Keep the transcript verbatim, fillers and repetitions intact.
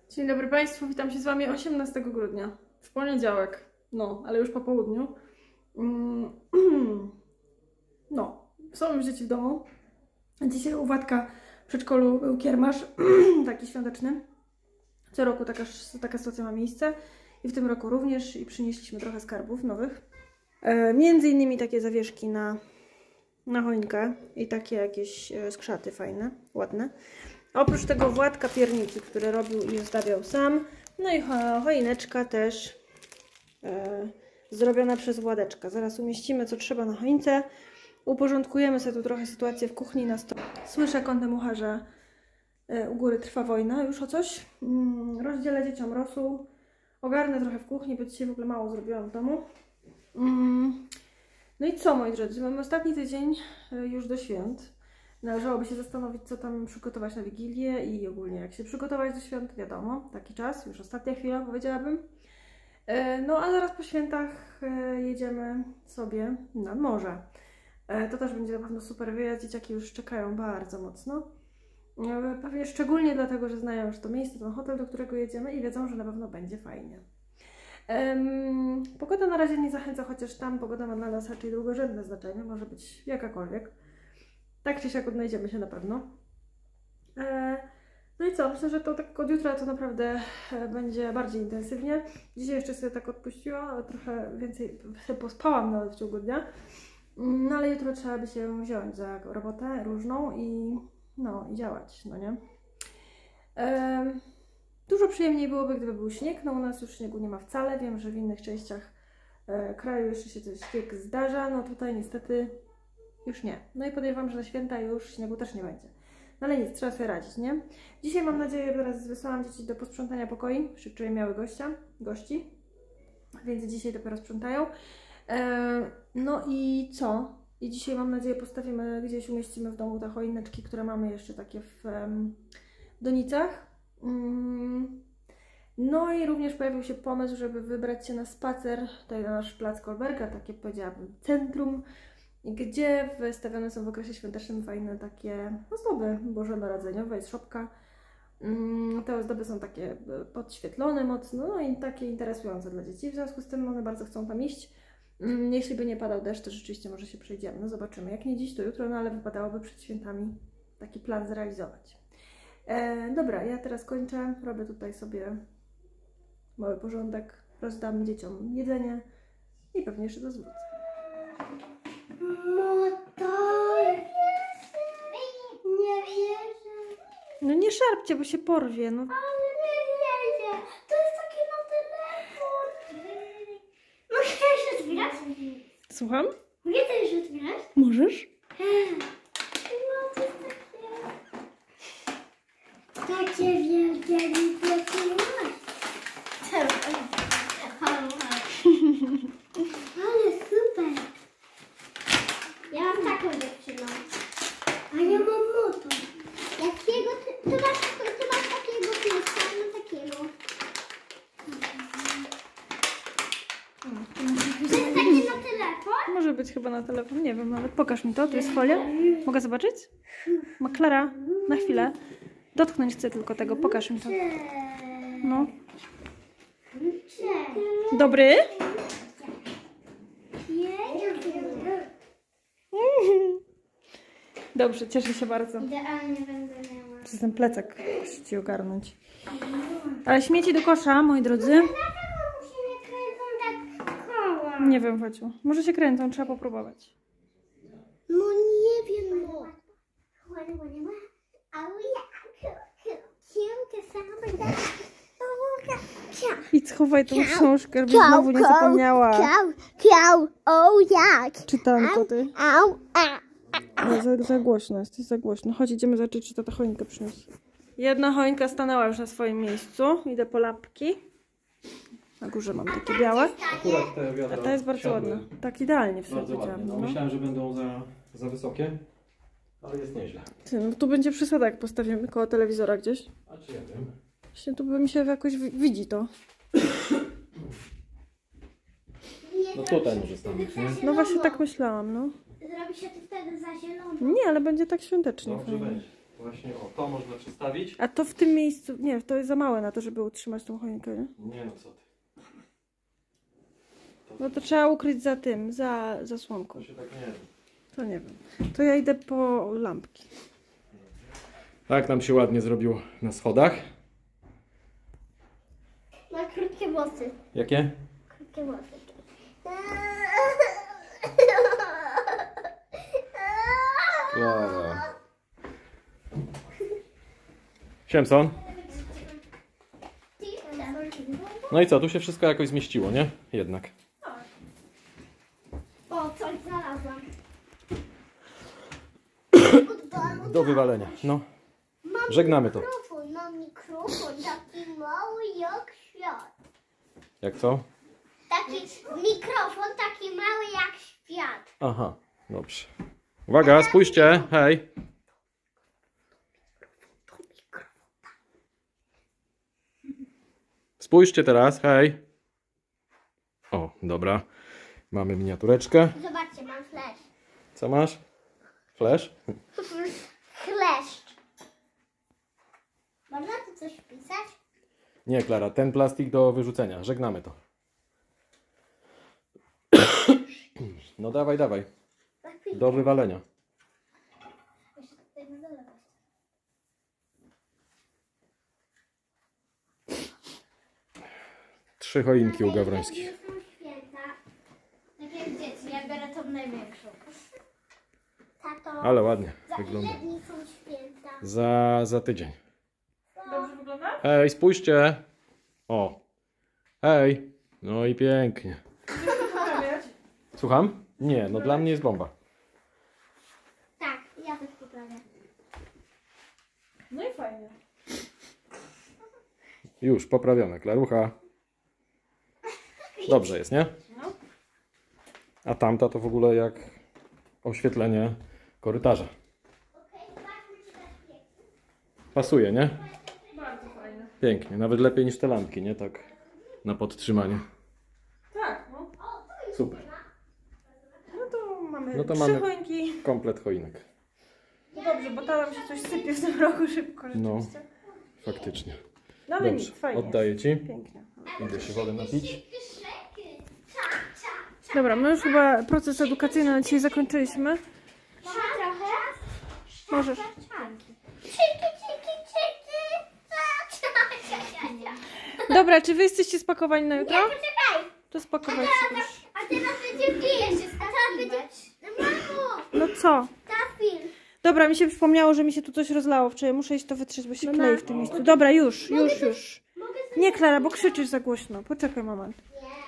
Dzień dobry Państwu, witam się z Wami osiemnastego grudnia, w poniedziałek, no, ale już po południu. No, są już dzieci w domu. Dzisiaj u Władka w przedszkolu był kiermasz, taki świąteczny. Co roku taka, taka sytuacja ma miejsce i w tym roku również i przynieśliśmy trochę skarbów nowych. E, między innymi takie zawieszki na, na choinkę i takie jakieś skrzaty fajne, ładne. A oprócz tego Władka pierniki, które robił i zdawiał sam. No i choineczka też e, zrobiona przez Władeczka. Zaraz umieścimy co trzeba na choince. Uporządkujemy sobie tu trochę sytuację w kuchni na stole. Słyszę kątem ucha, że e, u góry trwa wojna już o coś. Mm, rozdzielę dzieciom rosół. Ogarnę trochę w kuchni, bo dzisiaj w ogóle mało zrobiłam w domu. Mm, no i co, moi drodzy? Mamy ostatni tydzień e, już do świąt. Należałoby się zastanowić, co tam przygotować na Wigilię i ogólnie jak się przygotować do świąt, wiadomo, taki czas, już ostatnia chwila powiedziałabym. No a zaraz po świętach jedziemy sobie nad morze. To też będzie na pewno super wyjazd, dzieciaki już czekają bardzo mocno. Pewnie szczególnie dlatego, że znają już to miejsce, ten hotel, do którego jedziemy i wiedzą, że na pewno będzie fajnie. Um, pogoda na razie nie zachęca, chociaż tam pogoda ma dla nas raczej drugorzędne znaczenie, może być jakakolwiek. Tak czy siak odnajdziemy się na pewno. No i co? Myślę, że to tak od jutra to naprawdę będzie bardziej intensywnie. Dzisiaj jeszcze sobie tak odpuściłam, ale trochę więcej sobie pospałam nawet w ciągu dnia. No ale jutro trzeba by się wziąć za robotę różną i no i działać, no nie? Dużo przyjemniej byłoby, gdyby był śnieg. No u nas już śniegu nie ma wcale. Wiem, że w innych częściach kraju jeszcze się coś śnieg zdarza. No tutaj niestety już nie. No i podejrzewam, że na święta już śniegu też nie będzie. No ale nic, trzeba sobie radzić, nie? Dzisiaj mam nadzieję, że teraz wysłałam dzieci do posprzątania pokoi, przy której miały gościa, gości. Więc dzisiaj dopiero sprzątają. Eee, no i co? I dzisiaj mam nadzieję postawimy, gdzieś umieścimy w domu te choineczki, które mamy jeszcze takie w um, donicach. Mm. No i również pojawił się pomysł, żeby wybrać się na spacer tutaj na nasz plac Kolberga, takie powiedziałabym centrum, gdzie wystawione są w okresie świątecznym fajne takie ozdoby bożonarodzeniowe, jest szopka. Te ozdoby są takie podświetlone mocno, no i takie interesujące dla dzieci, w związku z tym one bardzo chcą tam iść. Jeśli by nie padał deszcz, to rzeczywiście może się przejdziemy, no zobaczymy. Jak nie dziś, to jutro, no ale wypadałoby przed świętami taki plan zrealizować. E, dobra, ja teraz kończę, robię tutaj sobie mały porządek, rozdam dzieciom jedzenie i pewnie jeszcze to zwrócę. Motor! Nie wierzę. No nie szarpcie, bo się porwie. No. Ale nie wierzę. To jest takie na telefon. Mogę to już otwierać? Słucham? Mogę to już otwierać? Możesz? No to jest takie... Takie wielkie wielkie. Ale super. Ja mam taką dziewczyną. A ja mam motor. Jakiego ty, ty, masz, ty masz takiego pieska, no takiego. To jest takie na telefon? Może być chyba na telefon, nie wiem, ale pokaż mi to, to jest folia. Mogę zobaczyć? Ma Klara, na chwilę. Dotknąć chcę tylko tego, pokaż mi to. No. Dobry? Dobrze, cieszę się bardzo. Idealnie będę miała. Przez ten plecak muszę ci ogarnąć. Ale śmieci do kosza, moi drodzy. Dlaczego musimy kręcą tak koła? Nie wiem, Waciu. Może się kręcą, trzeba popróbować. No nie wiem, no. I schowaj tą książkę, żebyś znowu nie zapomniała. Kiał, kiał, o jak. Czytanko ty. Au, a. No, za, za głośno, jesteś za głośno. Chodź, idziemy zobaczyć, czy tata choinkę przyniósł. Jedna choinka stanęła już na swoim miejscu. Idę po lampki. Na górze mam takie białe. Akurat te wiadra A ta jest bardzo siadły. ładna. Tak idealnie w sumie Bardzo ładnie. powiedziałam. No, No. myślałem, że będą za, za wysokie, ale jest nieźle. Ty, no, tu będzie przesada, jak postawimy koło telewizora gdzieś. A czy ja wiem? Właśnie tu by mi się jakoś widzi to. No tutaj może stanąć, nie? No właśnie tak myślałam, no. Zrobi się to wtedy za zielono. Nie, ale będzie tak świątecznie. Dobrze fajnie. będzie. Właśnie, o, to można przestawić. A to w tym miejscu, nie, to jest za małe na to, żeby utrzymać tą choinkę, nie? Nie no, co ty. To, No to trzeba ukryć za tym, za zasłonką. to się tak nie da. To nie wiem. To ja idę po lampki. Tak nam się ładnie zrobił na schodach. Ma krótkie włosy. Jakie? Krótkie włosy. Klara. Siemson. No i co, tu się wszystko jakoś zmieściło, nie? Jednak. O, coś znalazłam. Do wywalenia. No, Mam żegnamy to. mikrofon, mam mikrofon taki mały jak świat. Jak co? Taki mikrofon taki mały jak świat. Aha, dobrze. Uwaga, spójrzcie, hej. Spójrzcie teraz, hej. O, dobra. Mamy miniatureczkę. Zobaczcie, mam flash. Co masz? Flash? Chleszcz. Można tu coś wpisać? Nie, Klara, ten plastik do wyrzucenia. Żegnamy to. No dawaj, dawaj. Na chwilę. Do wywalenia. Jeszcze tutaj na dole. Trzy choinki u Gawrońskich. Nie są święta. Tak jak dzieci, ja biorę tą największą. Tato, Ale ładnie za wygląda. ile dni są święta? Za, za tydzień. Dobrze wygląda? Hej, spójrzcie. O. Hej. No i pięknie. Słucham? Nie, no dla mnie jest bomba. Tak, ja też poprawię. No i fajnie. Już, poprawione. Klarucha. Dobrze jest, nie? No. A tamta to w ogóle jak oświetlenie korytarza. Okej, zobaczmy, czy dasz pięknie. Pasuje, nie? Bardzo fajne. Pięknie. Nawet lepiej niż te lampki, nie? Tak na podtrzymanie. Tak, no. Super. No to mamy No to trzy mamy- choinki. Komplet choinek. No dobrze, bo tam się coś sypie w tym roku szybko No. rzeczywiście. Faktycznie. No ale Dobrze, nic, fajnie. oddaję Ci. Pięknie. Idę się wodę napić. Pyszeki. Cza, cza, cza. Dobra, my już chyba proces edukacyjny na dzisiaj zakończyliśmy. Mama trochę? Możesz. Czyki, czyki, czyki. Cza, cza, cza, cza, cza. Dobra, czy wy jesteście spakowani na jutro? Poczekaj. To spakować się już. A teraz będzie film. A teraz będzie... Mamo, No co? ta film. Dobra, mi się przypomniało, że mi się tu coś rozlało wczoraj. Muszę iść to wytrzeć, bo się klei w tym miejscu. Dobra, już, już, już. Mogę Nie, Klara, bo krzyczysz za głośno. Poczekaj moment. Nie.